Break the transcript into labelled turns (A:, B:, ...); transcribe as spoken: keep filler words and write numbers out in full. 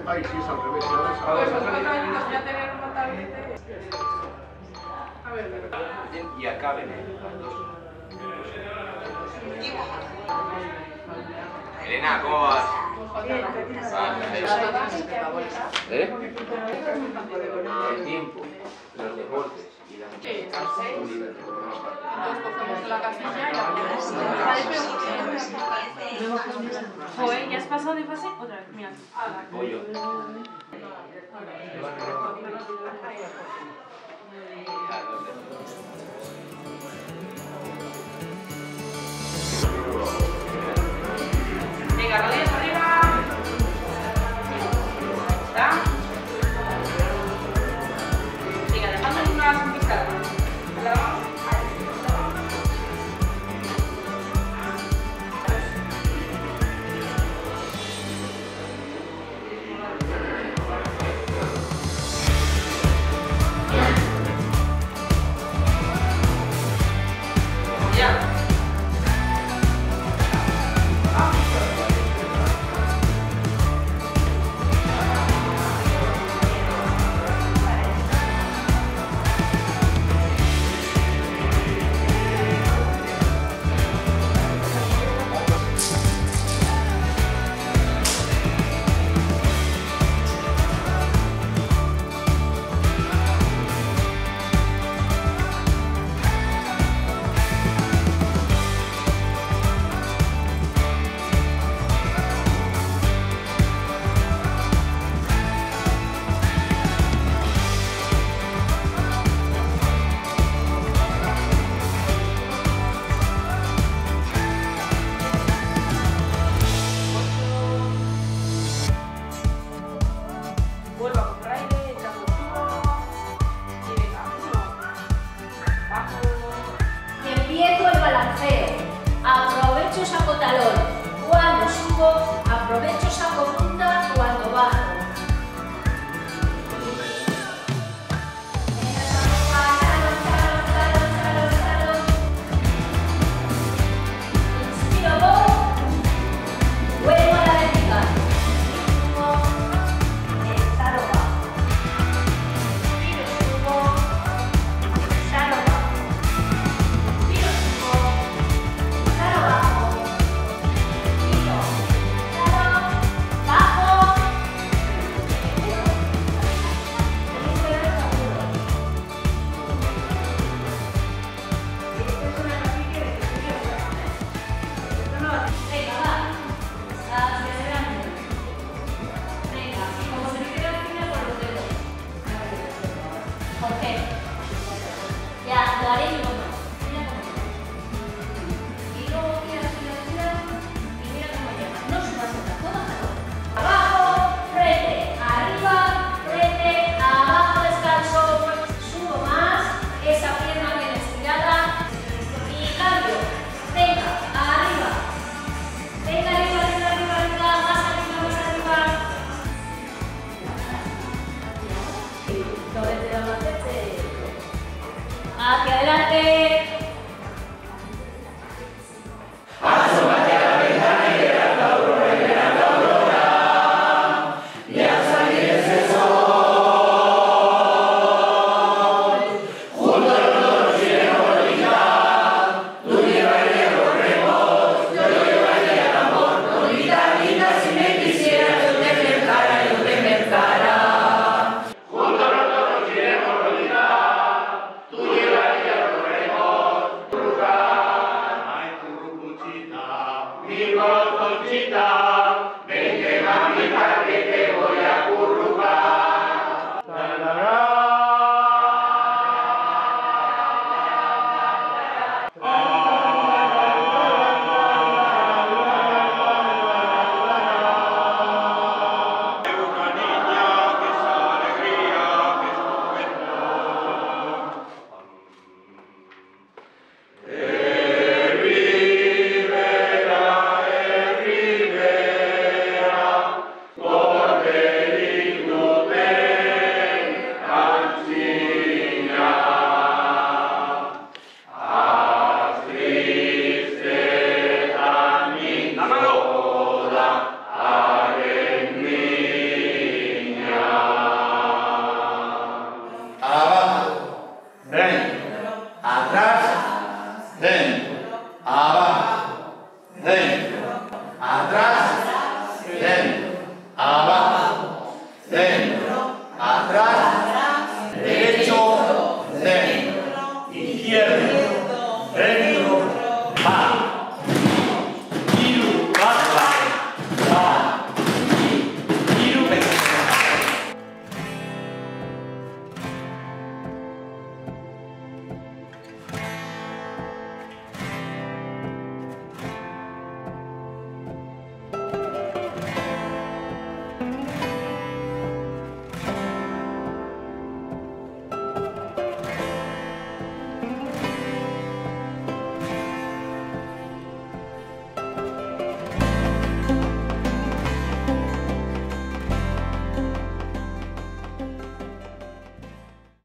A: Ay, sí, es al revés.
B: Pues vosotros también os voy a tener una tablete. A ver, de verdad.
C: Y acaben las dos. Elena, ¿cómo vas? ¿Eh? El tiempo, los deportes y la
B: Entonces cogemos la casilla y la ponemos.
D: Joder, ¿ya has pasado de fase? Otra vez, mira.
C: Voy yo.
D: Venga, rodillas arriba. ¿Está? Venga, dejando unas pisadas. La vamos.
E: Aprovecho saco talón cuando subo, aprovecho saco punta cuando bajo. Inspiro, vuelvo a la vertical. Subo, exhalo, bajo. Inspiro, subo, exhalo, bajo. Inspiro, subo. Abajo, tiro, claro, bajo, tenéis que ver el seguro. Esto es una noticia de que estoy que lo hacer. Esto no va a ser. Venga, va, acelerando. Venga, como se me queda el final con los dedos. Jorge, ya, lo haré yo. Hacia adelante.
F: Rivera, Rivera.
A: Dentro. Atrás.